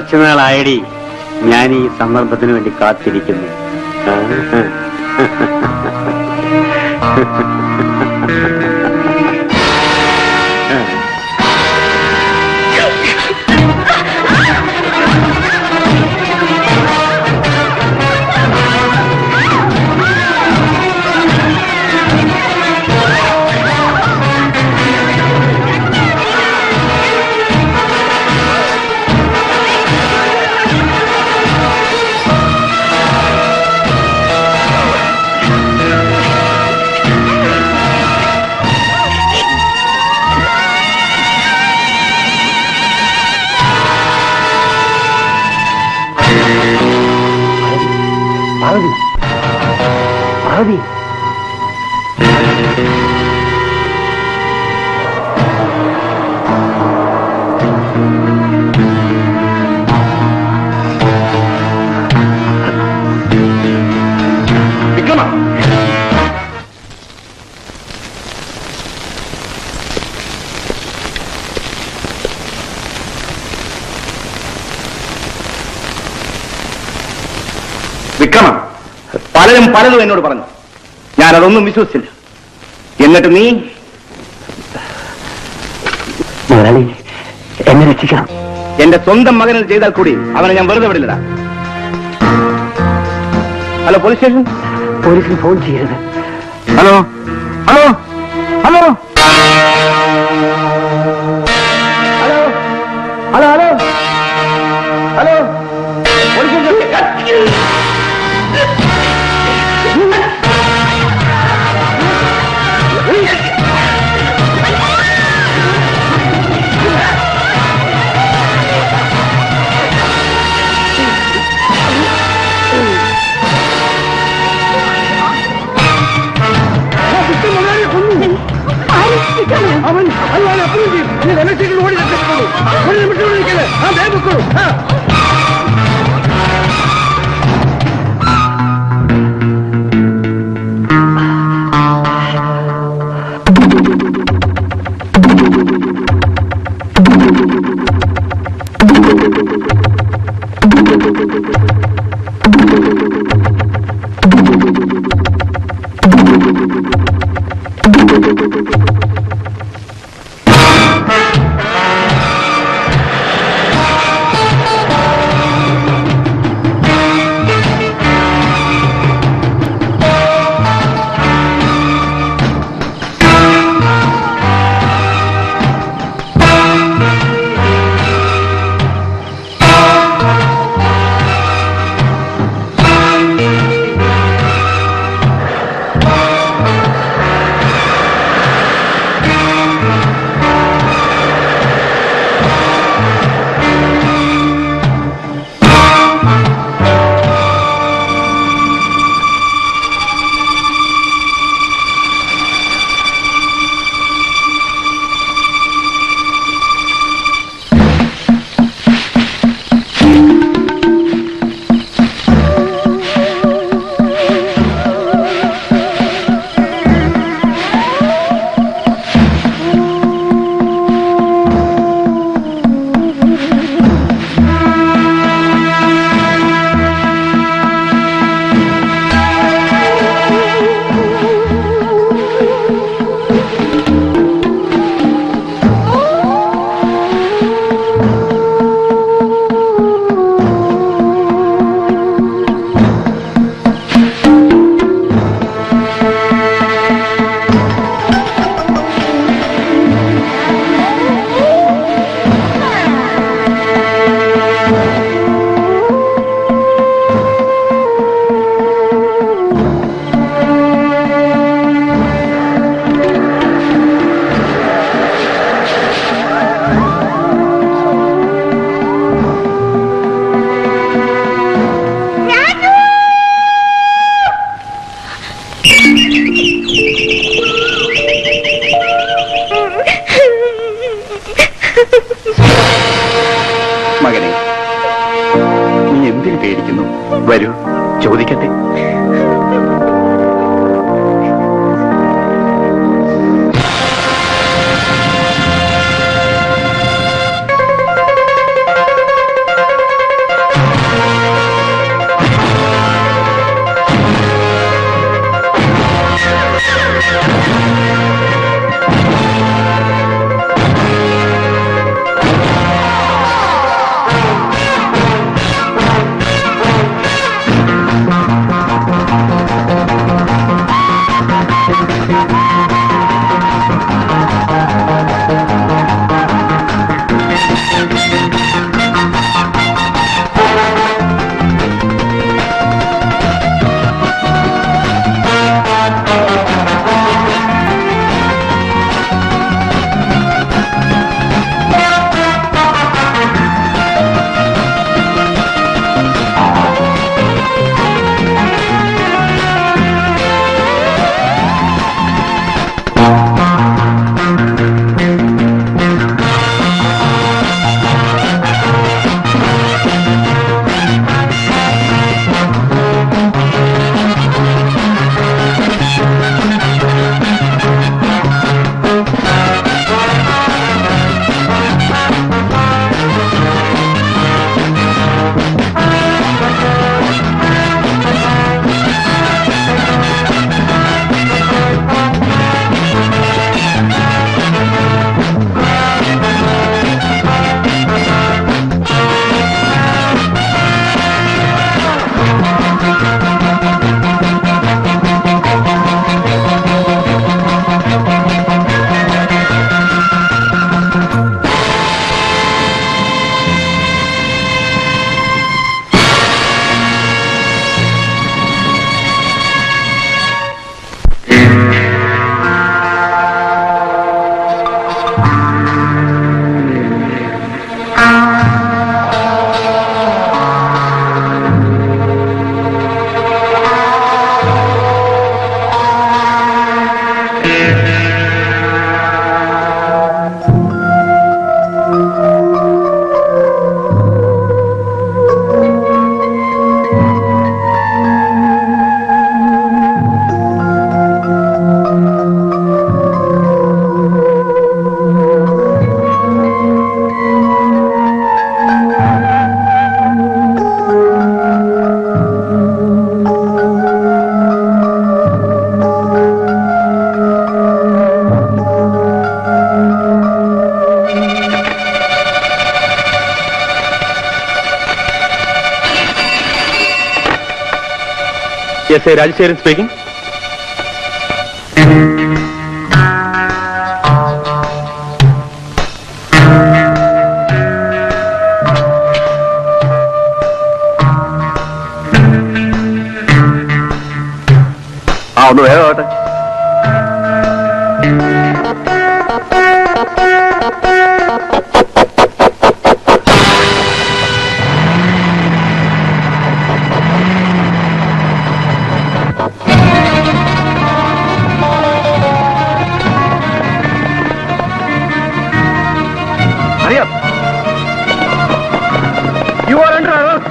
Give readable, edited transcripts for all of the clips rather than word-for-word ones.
കുറച്ചു നാളായടി ഞാൻ ഈ സന്ദർഭത്തിന് വേണ്ടി കാത്തിരിക്കുന്നു. വിക്രമ, പലരും പലതും എന്നോട് പറഞ്ഞു. ഞാനതൊന്നും വിശ്വസിച്ചില്ല. എന്നിട്ട് നീ എന്നെ രക്ഷിക്കണം. എന്റെ സ്വന്തം മകനിൽ ചെയ്താൽ കൂടി അവനെ ഞാൻ വെറുതെ വിടില്ലടാ. Hello, police station. പോലീസിന് ഫോൺ ചെയ്യരുത്. Hello hello hello hello hello hello hello police station. അവൻ അല്ലാതെ അപ്രൂവ് ചെയ്യും. നീ രമേശ് ഓടി രക്ഷപ്പെട്ടു. ഒരു നിമിഷം വിളിക്കല്ലേ. ആ ബാഗ് വെക്കൂ. മകനെ, നീ എന്തിനു പേടിക്കുന്നു? വരൂ, ചോദിക്കട്ടെ. S I Rajasekharan speaking. ഒന്ന് വേഗമാവട്ടെ. അറിയാം. You are under arrest.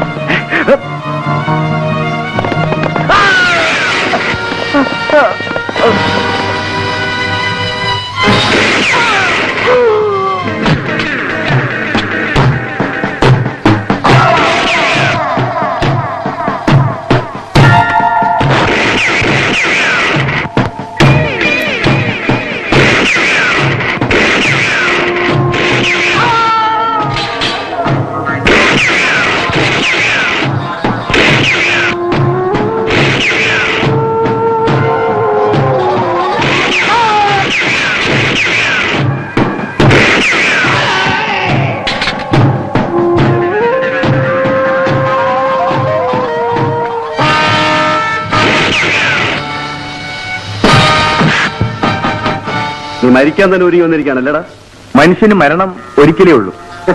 നീ മരിക്കാൻ തന്നെ ഒരുങ്ങി വന്നിരിക്കുകയാണല്ലേടാ? മനുഷ്യന് മരണം ഒരിക്കലേ ഉള്ളൂ.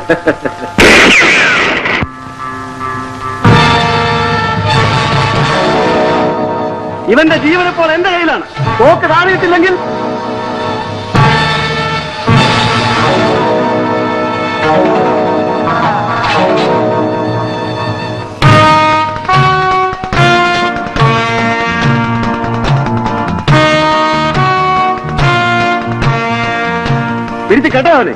ഇവന്റെ ജീവനിപ്പോൾ എന്റെ കയ്യിലാണ്. തോക്ക് താഴെയിട്ടില്ലെങ്കിൽ പിടിച്ച് കേട്ടവനെ.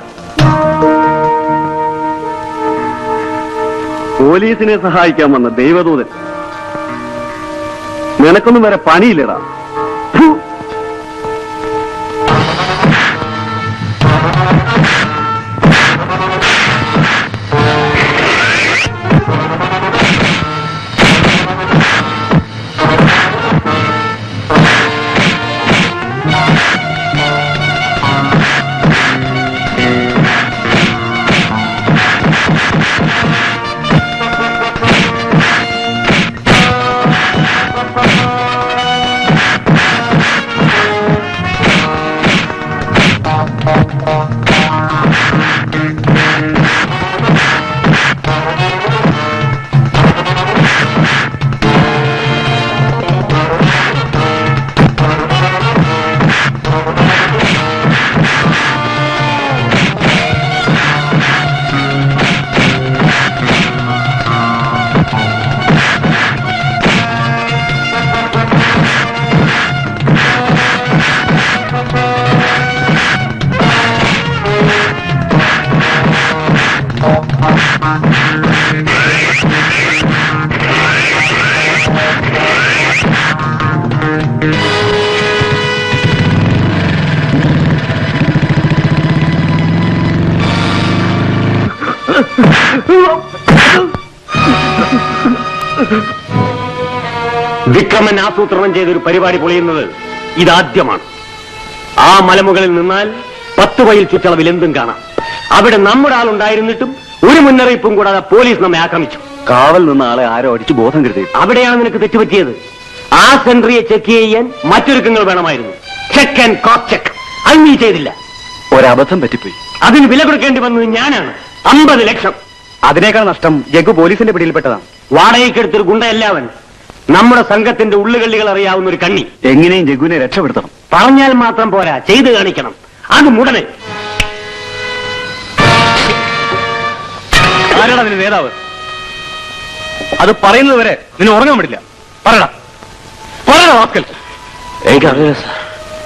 പോലീസിനെ സഹായിക്കാൻ വന്ന ദൈവദൂതൻ. നിനക്കൊന്നും വരെ പണിയില്ലടാ. വിക്രമൻ ആസൂത്രണം ചെയ്തൊരു പരിപാടി പൊളിയുന്നത് ഇതാദ്യമാണ്. ആ മലമുകളിൽ നിന്നാൽ 10 മൈൽ ചുറ്റളവിൽ എന്തും കാണാം. അവിടെ നമ്മുടെ ആളുണ്ടായിരുന്നിട്ടും ഒരു മുന്നറിയിപ്പും കൂടാതെ പോലീസ് നമ്മെ ആക്രമിച്ചു. കാവൽ നിന്ന ആളെ ആരോ അടിച്ചു ബോധം കരുതി. അവിടെയാണ് നിനക്ക് തെറ്റുപറ്റിയത്. ആ സെൻട്രിയെ ചെക്ക് ചെയ്യാൻ മറ്റൊരുക്കങ്ങൾ വേണമായിരുന്നു. Check and cross check. അത് നീ ചെയ്തില്ല. ഒരബദ്ധം പറ്റിപ്പോയി. അതിന് വില കൊടുക്കേണ്ടി വന്നത് ഞാനാണ്. 50 ലക്ഷം. അതിനേക്കാൾ നഷ്ടം ജഗ്ഗു പോലീസിന്റെ പിടിയിൽപ്പെട്ടതാണ്. വാടകയ്ക്കെടുത്തൊരു ഗുണ്ടയല്ലാവൻ. നമ്മുടെ സംഘത്തിന്റെ ഉള്ളുകള്ളികൾ അറിയാവുന്ന ഒരു കണ്ണി. എങ്ങനെയും ജഗ്ഗുവിനെ രക്ഷപ്പെടുത്തണം. പറഞ്ഞാൽ മാത്രം പോരാ, ചെയ്തു കാണിക്കണം. അത് ഉടനെ. ആരാണ് അതിന് നേതാവ്? അത് പറയുന്നത് വരെ നിന്നെ ഉറങ്ങാൻ പറ്റില്ല. പറയടാ, പറയടാ വാക്കൽ. എനിക്കറിയില്ല സാർ.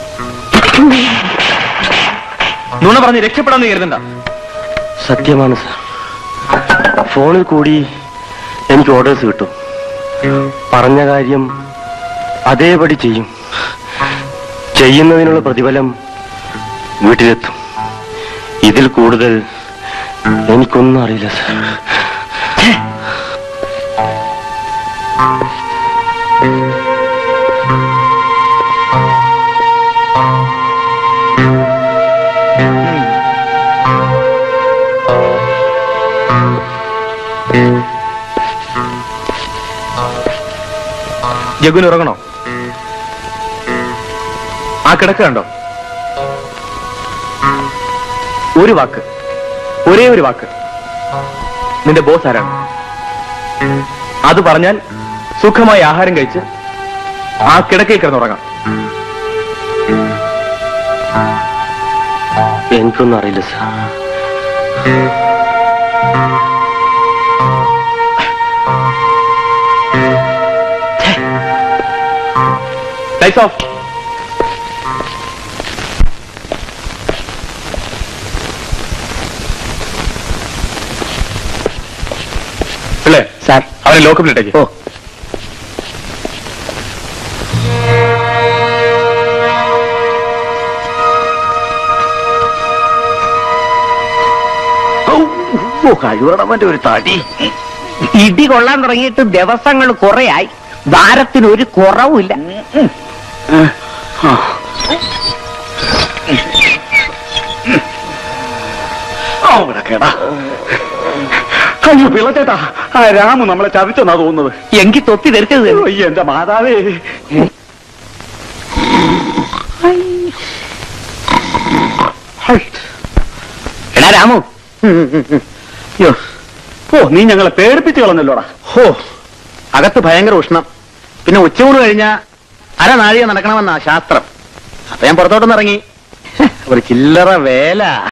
നുണ പറഞ്ഞ് രക്ഷപ്പെടാന്ന് കരുതണ്ട. സത്യമാണ് സാർ. ഫോണിൽ കൂടി എനിക്ക് ഓർഡേഴ്സ് കിട്ടും. പറഞ്ഞ കാര്യം അതേപടി ചെയ്യും. ചെയ്യുന്നതിനുള്ള പ്രതിഫലം വീട്ടിലെത്തും. ഇതിൽ കൂടുതൽ എനിക്കൊന്നും അറിയില്ല സാർ. ജഗുന് ഉറങ്ങണോ? ആ കിടക്ക കണ്ടോ? ഒരു വാക്ക്, ഒരേ ഒരു വാക്ക്. നിന്റെ ബോസ് ആരാണ്? അത് പറഞ്ഞാൽ സുഖമായി ആഹാരം കഴിച്ച് ആ കിടക്കയിൽ കിടന്നുറങ്ങാം. എനിക്കൊന്നും അറിയില്ല സാർ. Lights off. പിള്ളേ സാർ. അവനെ ലോക്കപ്പിലിട്ടേക്ക്. ഓ. കഴിവണവന്റെ ഒരു തടി. ഇടി കൊള്ളാൻ തുടങ്ങിയിട്ട് ദിവസങ്ങൾ കുറെയായി. ഭാരത്തിന് ഒരു കുറവുമില്ല. അയ്യോ പിള്ളച്ചേട്ടാ, ആ രാമു നമ്മളെ ചതിച്ചെന്നാ തോന്നുന്നത്. എങ്കിൽ തൊപ്പി ധരിച്ചത് അയ്യോ എന്റെ മാതാവേ. എടാ രാമു, അയ്യോ, ഓ നീ ഞങ്ങളെ പേടിപ്പിച്ചു കളഞ്ഞല്ലോടാ. ഹോ, അകത്ത് ഭയങ്കര ഉഷ്ണം. പിന്നെ ഉച്ചയൂണ് കഴിഞ്ഞാ അരനാഴിക നടക്കണമെന്നാ ശാസ്ത്രം. അപ്പൊ ഞാൻ പുറത്തോട്ടൊന്നിറങ്ങി. ഒരു ചില്ലറ വേല.